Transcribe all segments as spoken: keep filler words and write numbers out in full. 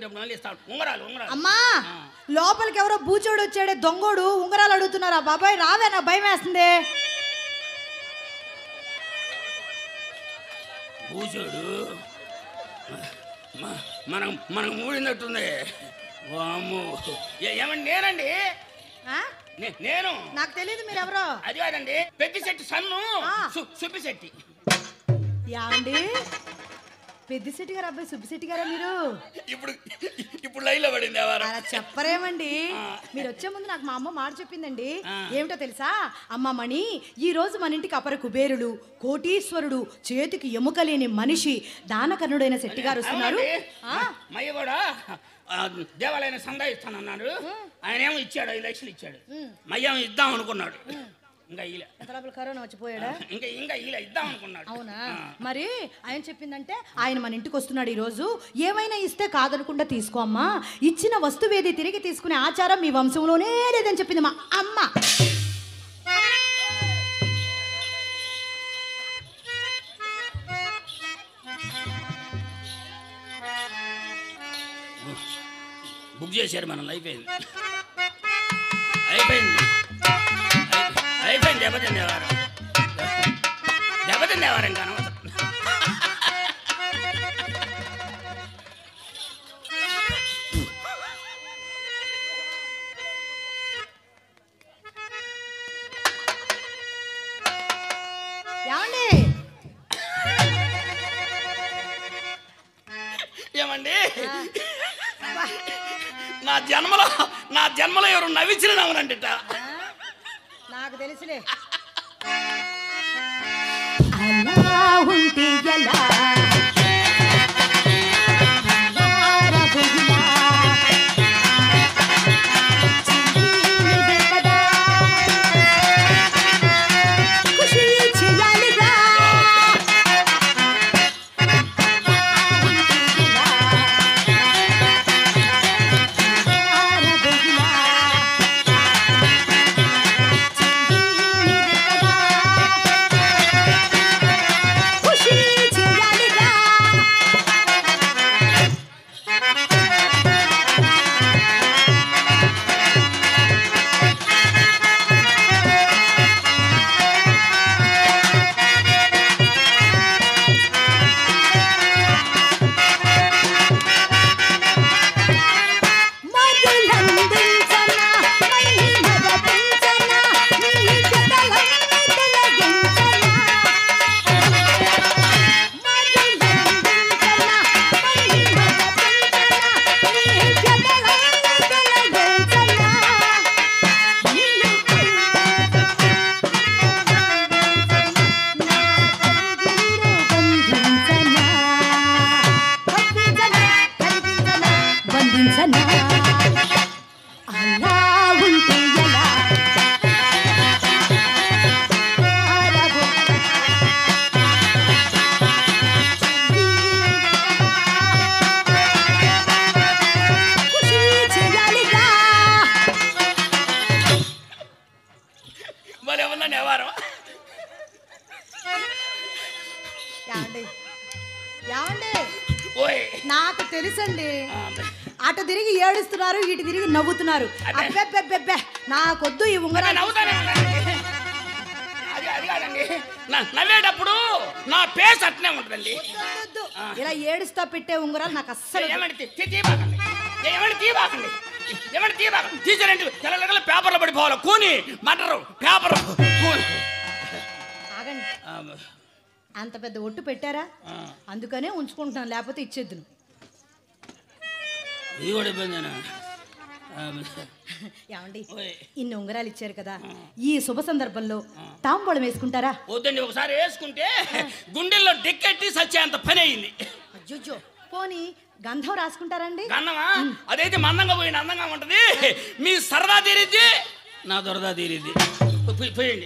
పోయేటప్పుడు మళ్ళీ ఇస్తాడు ఉంగరాలు ఉంగరాలు. అమ్మా లోపలికి ఎవరో బూచోడు వచ్చాడే దొంగోడు ఉంగరాలు అడుగుతున్నారా బాబాయ్ రావే నాకు భయం వేస్తుంది. బూచోడు మనం మనకు మూడినట్టుంది. వాము ఏమండి నేనండి నేను నాకు తెలియదు మీరు ఎవరో. అది కాదండి పెద్దిశెట్టి సన్ను సుబ్బిశెట్టి. యాండి పెద్దిశెట్టి గారు అబ్బాయి సుబ్బిశెట్టి గారా మీరు? ఇప్పుడు ఇప్పుడు లైన్లో పడింది అలా చెప్పరేమండి. మీరు వచ్చే ముందు నాకు మా అమ్మ మాట చెప్పిందండి. ఏమిటో తెలుసా అమ్మ మణి ఈ రోజు మన ఇంటికి అపర కుబేరుడు కోటీశ్వరుడు చేతికి ఎముక లేని మనిషి దానకర్ణుడైన శెట్టి గారు వస్తున్నారు. మయ్య కూడా దేవాలయం సందా ఇస్తానన్నాడు. ఆయన ఏమో ఇచ్చాడు ఐదు లక్షలు ఇచ్చాడు. మయ్యేమో ఇద్దాం అనుకున్నాడు. ఇంకా ఇలా కరోనా వచ్చిపోయాడా ఇంకా ఇంకా ఇలా ఇద్దాం అనుకున్నాడు. అవునా మరి ఆయన చెప్పిందంటే ఆయన మన ఇంటికి వస్తున్నాడు ఈ రోజు. ఏమైనా ఇస్తే కాదనకుండా తీసుకో అమ్మా. ఇచ్చిన వస్తువేది తిరిగి తీసుకునే ఆచారం మీ వంశంలోనే లేదని చెప్పింది మా అమ్మ. బుక్ చేశారు మన లైఫ్ అయింది అయిపోయింది అయిపోయింది దెబ్బతింది దేవారం దెబ్బతింది దేవారం కాను. ఏమండి నా జన్మలో నా జన్మలో ఎవరు నవ్వించిన నవ్వనండి నాకు తెలుసులే. అలా ఉంటే ఎలా నాకు తెలుసండి. అటు తిరిగి ఏడుస్తున్నారు ఇటు తిరిగి నవ్వుతున్నారు. అబ్బెబ్బెబ్బెబ్బే నాకొద్దు ఈ ఉంగరాలు. నవ్వేటప్పుడు నా పేస్ అట్నే ఉంటుందండి. ఇలా ఏడుస్తా పెట్టే ఉంగరాలు నాకు అస్సలు తీసారండి. పేపర్లో పడిపోవాలి కూని మటరు పేపర్. ఆగండి అంత పెద్ద ఒట్టు పెట్టారా అందుకనే ఉంచుకుంటున్నాను లేకపోతే ఇచ్చేద్దును. ఏమండి ఇన్ని ఉంగరాలు ఇచ్చారు కదా ఈ శుభ సందర్భంలో తాంబూలం వేసుకుంటారా? వద్దండి ఒకసారి వేసుకుంటే గుండెల్లో డెక్కెట్టి సచ్చేంత పని అయింది. అజ్జో పోనీ గంధం రాసుకుంటారండి? గంధమా అదైతే మందంగా పోయింది అందంగా ఉంటది. మీ సరదా తీరిద్ది నా దొరదా తీరిద్ది. పోయండి.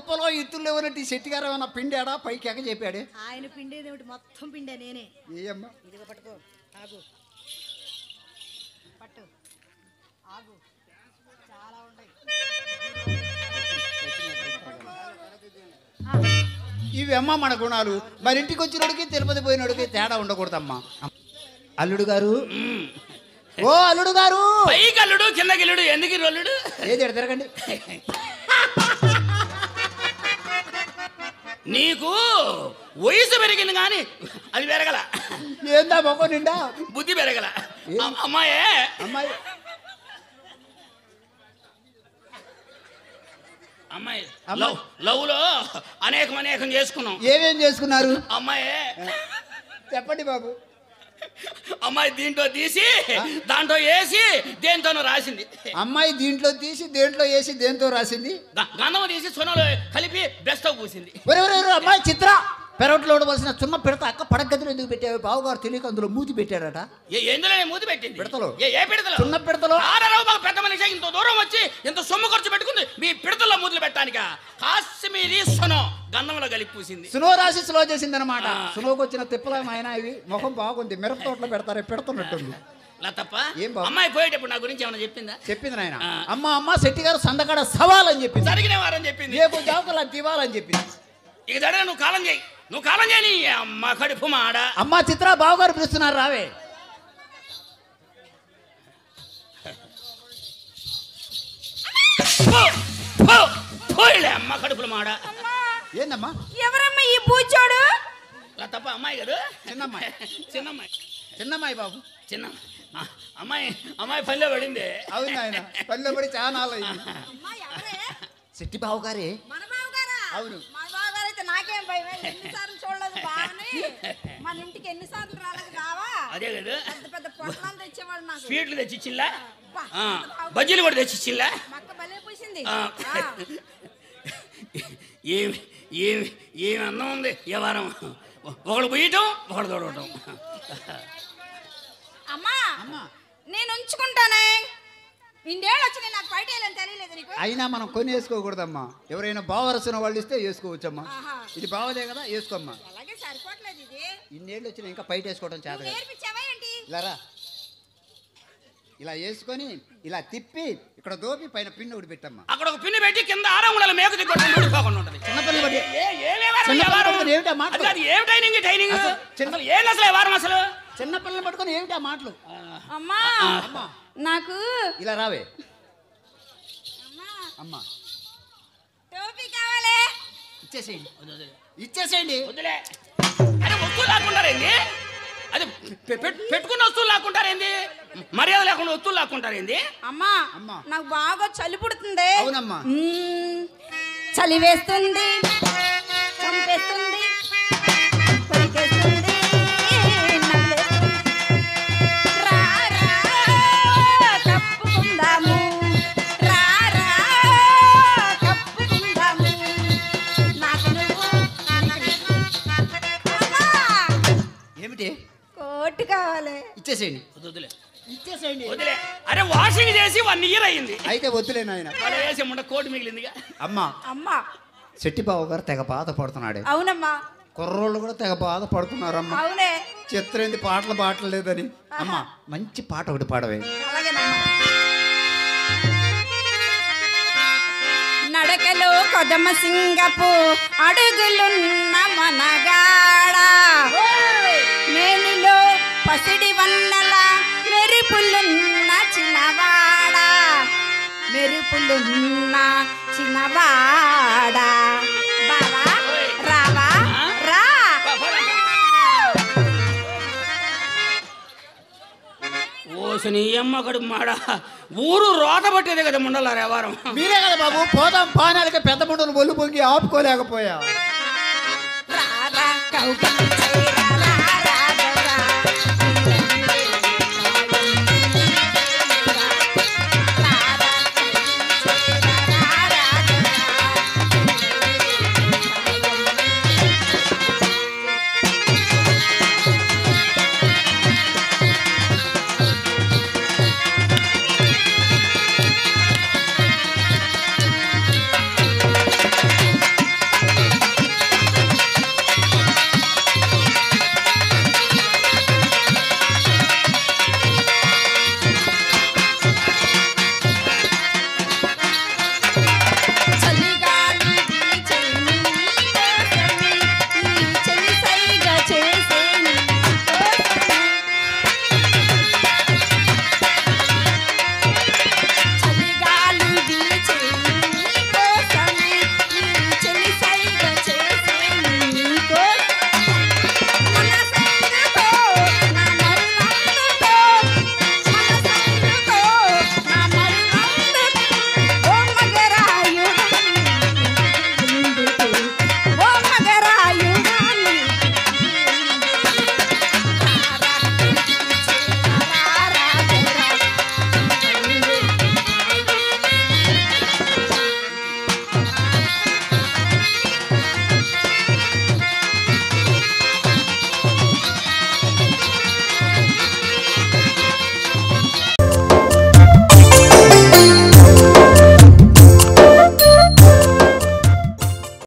కొంపలో ఇత్తులు ఎవరంటే శెట్టి గారు ఏమన్నా పిండాడా పైకి ఎక్క చెప్పాడు ఆయన పిండేది ఏమిటి మొత్తం పిండే నేనే ఏమ్మా ఇదిగో పట్టుకో ఆగు పట్టు ఆగు చాలా ఉన్నాయి ఇవి అమ్మ మన గుణాలు మరి ఇంటికి వచ్చినోడికి తిరుపతి పోయినోడికి తేడా ఉండకూడదమ్మా అల్లుడు గారు ఓ అల్లుడు గారు పైకి అల్లుడు కిందకి అల్లుడు ఎందుకు అల్లుడు ఏది తిరగండి నీకు వయసు పెరిగింది కానీ అది పెరగల ఏందా మొక్క నిండా బుద్ధి పెరగల అమ్మాయే అమ్మాయి అమ్మాయి లవ్ లవ్ లో అనేకం అనేకం చేసుకున్నాం ఏమేం చేసుకున్నారు అమ్మాయే చెప్పండి బాబు అమ్మాయి దీంట్లో తీసి దాంట్లో వేసి దేంతోనో రాసింది అమ్మాయి దీంట్లో తీసి దేంట్లో వేసి దేంతో రాసింది గంధం తీసి సొనలో కలిపి బెస్తో పూసింది అమ్మాయి చిత్ర పెరట్లో ఉండవలసిన చున్న పిడత అక్క పడగదిలో ఎందుకు పెట్టావు బావగారు తెలియక అందులో మూతి పెట్టారట ఎందులో మూతి పెట్టింది పిడతలో ఏ పిడతలో చున్న పిడతలో ఆడరావు పెద్ద మనిషి ఇంత దూరం వచ్చి ఇంత సొమ్ము ఖర్చు పెట్టుకుంది మీ పిడతల్లో మూతులు పెట్టానిక కాశ్మీరీ సొనో గంధంలో కలిపి పూసింది సునో రాసి స్లో చేసింది అనమాట సునోకి వచ్చిన తిప్పలేం ఆయన ఇవి ముఖం బాగుంది మిరప తోటలో పెడతారే పెడుతున్నట్టుంది తప్ప ఏం బాబు అమ్మాయి పోయేటప్పుడు నా గురించి ఏమైనా చెప్పిందా చెప్పింది నాయన అమ్మ అమ్మ శెట్టి గారు సందకాడ సవాలని చెప్పింది జరిగిన వారని చెప్పింది రేపు జాకులు అది ఇవ్వాలని చెప్పింది ఇక దడ నువ్వు కాలం చేయి నువ్వు కాలం చేయని అమ్మ కడుపు మాడ అమ్మ చిత్ర బావగారు పిలుస్తున్నారు రావే పోయిలే అమ్మ కడుపుల మాడ ఏందమ్మా ఎవరమ్మా ఈ పూచోడు తప్ప అమ్మాయి కదా చిన్నమ్మాయి చిన్నమ్మాయి చిన్నమ్మాయి బాబు చిన్న అమ్మాయి అమ్మాయి పల్లె పడింది అవును ఆయన పల్లె పడి చాలా శెట్టి బావు గారే అవును మా బావగారు అయితే నాకేం భయం ఎన్నిసార్లు చూడలేదు బావని మన ఇంటికి ఎన్నిసార్లు రాలేదు కావా అదే కదా పెద్ద పెద్ద పొట్లాలు తెచ్చేవాడు నాకు స్వీట్లు తెచ్చిచ్చిల్లా బజ్జీలు కూడా తెచ్చిచ్చిల్లా మక్క భలే పూసింది ఏమి ఏమి ఏమి అందం ఉంది వ్యవహారం ఒకడు పోయటం ఒకడు తోడవటం అమ్మా నేను ఉంచుకుంటానే ఇండేళ్ళు వచ్చి నేను నాకు బయట వెళ్ళని తెలియలేదు నీకు అయినా మనం కొని వేసుకోకూడదమ్మా ఎవరైనా బావరసిన వాళ్ళు ఇస్తే వేసుకోవచ్చమ్మా ఇది బావదే కదా వేసుకోమ్మా అలాగే సరిపోవట్లేదు ఇది ఇన్నేళ్ళు వచ్చినా ఇంకా బయట వేసుకోవడం చేత నేర్పించావా ఏంటి ఇలా రా ఇలా వేసుకొని ఇలా తిప్పి ఇక్కడ దోపి పైన పిన్ ఒకటి పెట్టమ్మా అక్కడ ఒక పిన్ని పెట్టి కింద ఆరంగుళాల మేకు దిగ్గొట్టుకోకుండా ఉంటుంది చిన్నపిల్ల బట్టి ఏం ట్రైనింగ్ ట్రైనింగ్ చిన్న ఏం అసలు వ్యవహారం అసలు చిన్నపిల్లలు పట్టుకొని ఏమిటి ఆ మాటలు అమ్మా నాకు ఇలా రావే అమ్మా టోపీ కావాలి ఇచ్చేసేయండి ఇచ్చేసేయండి వద్దులే అరే వస్తువు లాక్కుంటారేంది అది పెట్టుకున్న వస్తువులు లాక్కుంటారేంది మర్యాద లేకుండా వస్తువులు లాక్కుంటారేంది అమ్మా అమ్మా నాకు బాగా చలి పుడుతుంది అవునమ్మా చలి వేస్తుంది చంపేస్తుంది కొరికేస్తుంది రా రా కప్పుకుందాము రా రా కప్పుకుందాము నాకు ఏమిటి కోట్ కావాలి ఇచ్చేసేయండి వద్దులే ఇచ్చేసేయండి వదిలే అరే వాషింగ్ చేసి వన్ ఇయర్ అయింది అయితే వద్దులే నాయన వాళ్ళు వేసి ముండ కోటి మిగిలిందిగా అమ్మా అమ్మా శెట్టిబాబు గారు తెగ బాధపడుతున్నాడు అవునమ్మా కుర్రోళ్ళు కూడా తెగ బాధపడుతున్నారమ్మా అవునే చిత్రేంది పాటలు పాటలేదని అమ్మా మంచి పాట ఒకటి పాడవే నడకలో కొదమ సింగపు అడుగులున్న మనగాడ మేలులో పసిడి వన్నెల మెరుపులున్న చిన్నవాడ మెరుపులున్న చిన్నవాడ బావా రావా రా ఓసని అమ్మ కడుపు మాడ ఊరు రోత పట్టేదే కదా ముండలారు వ్యవహారం మీరే కదా బాబు పోదాం పానాలకి పెద్ద ముండలు ఒళ్ళు పొంగి ఆపుకోలేకపోయా రా రా కౌగిలించే